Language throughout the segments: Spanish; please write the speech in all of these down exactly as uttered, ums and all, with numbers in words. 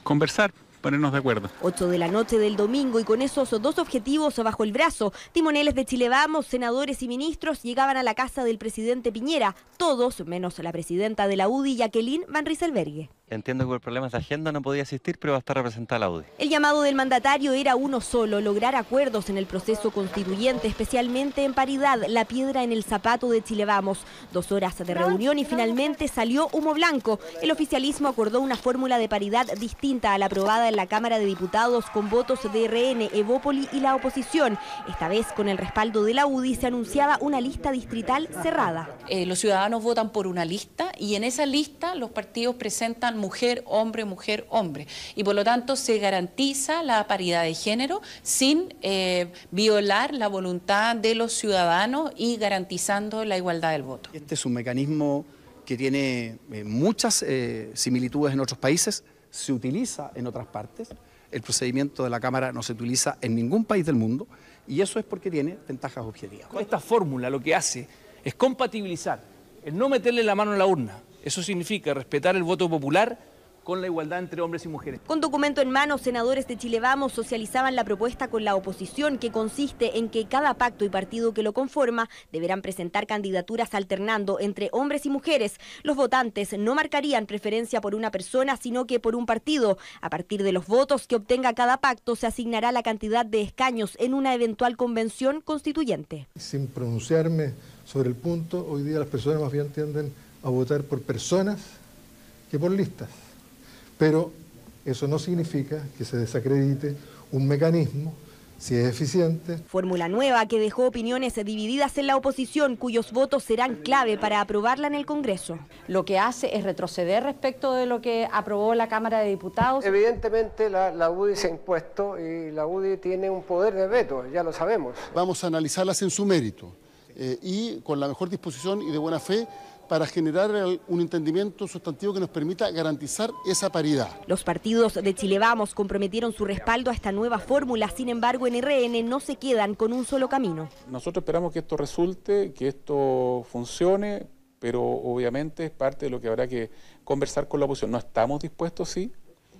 conversar, ponernos de acuerdo. ocho de la noche del domingo y con esos dos objetivos bajo el brazo, timoneles de Chile Vamos, senadores y ministros llegaban a la casa del presidente Piñera, todos menos la presidenta de la U D I, Jacqueline Van Rysselberghe. Entiendo que por problemas de agenda no podía asistir, pero va a estar representada la U D I. El llamado del mandatario era uno solo, lograr acuerdos en el proceso constituyente, especialmente en paridad, la piedra en el zapato de Chile Vamos. Dos horas de reunión y finalmente salió humo blanco. El oficialismo acordó una fórmula de paridad distinta a la aprobada en la Cámara de Diputados con votos de R N, Evópoli y la oposición. Esta vez, con el respaldo de la U D I, se anunciaba una lista distrital cerrada. Eh, los ciudadanos votan por una lista y en esa lista los partidos presentan mujer, hombre, mujer, hombre. Y por lo tanto se garantiza la paridad de género sin eh, violar la voluntad de los ciudadanos y garantizando la igualdad del voto. Este es un mecanismo que tiene eh, muchas eh, similitudes en otros países, se utiliza en otras partes. El procedimiento de la Cámara no se utiliza en ningún país del mundo y eso es porque tiene ventajas objetivas. Esta fórmula lo que hace es compatibilizar, el no meterle la mano en la urna. Eso significa respetar el voto popular con la igualdad entre hombres y mujeres. Con documento en mano, senadores de Chile Vamos socializaban la propuesta con la oposición, que consiste en que cada pacto y partido que lo conforma deberán presentar candidaturas alternando entre hombres y mujeres. Los votantes no marcarían preferencia por una persona, sino que por un partido. A partir de los votos que obtenga cada pacto, se asignará la cantidad de escaños en una eventual convención constituyente. Sin pronunciarme sobre el punto, hoy día las personas más bien tienden a votar por personas que por listas. Pero eso no significa que se desacredite un mecanismo si es eficiente. Fórmula nueva que dejó opiniones divididas en la oposición, cuyos votos serán clave para aprobarla en el Congreso. Lo que hace es retroceder respecto de lo que aprobó la Cámara de Diputados. Evidentemente la, la U D I se ha impuesto y la U D I tiene un poder de veto, ya lo sabemos. Vamos a analizarlas en su mérito eh, y con la mejor disposición y de buena fe, para generar un entendimiento sustantivo que nos permita garantizar esa paridad. Los partidos de Chile Vamos comprometieron su respaldo a esta nueva fórmula, sin embargo en R N no se quedan con un solo camino. Nosotros esperamos que esto resulte, que esto funcione, pero obviamente es parte de lo que habrá que conversar con la oposición. No estamos dispuestos, sí,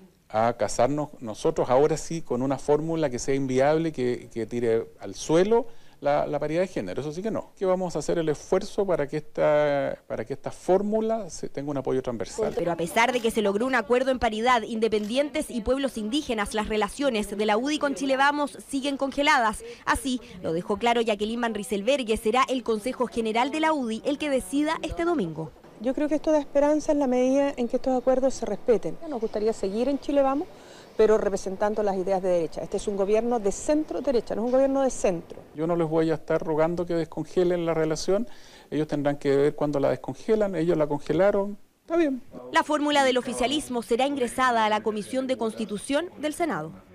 a casarnos nosotros ahora sí con una fórmula que sea inviable, que, que tire al suelo La, la paridad de género, eso sí que no. Que vamos a hacer el esfuerzo para que esta, para que esta fórmula se tenga un apoyo transversal. Pero a pesar de que se logró un acuerdo en paridad, independientes y pueblos indígenas, las relaciones de la U D I con Chile Vamos siguen congeladas. Así lo dejó claro Jacqueline Van Rysselberghe, será el Consejo General de la U D I el que decida este domingo. Yo creo que esto da esperanza en la medida en que estos acuerdos se respeten. Nos gustaría seguir en Chile Vamos, pero representando las ideas de derecha. Este es un gobierno de centro-derecha, no es un gobierno de centro. Yo no les voy a estar rogando que descongelen la relación, ellos tendrán que ver cuándo la descongelan, ellos la congelaron, está bien. La fórmula del oficialismo será ingresada a la Comisión de Constitución del Senado.